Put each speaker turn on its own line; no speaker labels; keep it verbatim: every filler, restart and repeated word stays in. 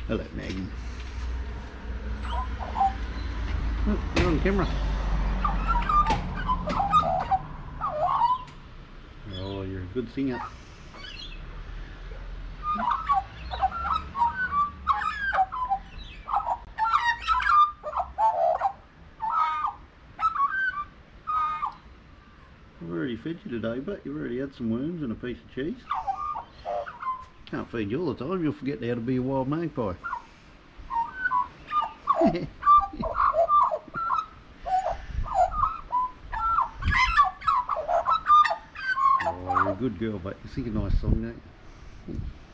Hello, Maggie. Oh, you're on camera. Oh, you're a good singer. I've already fed you today, but you've already had some worms and a piece of cheese. Can't feed you all the time, you'll forget how to be a wild magpie. Oh, you're a good girl, but you sing a nice song, don't you?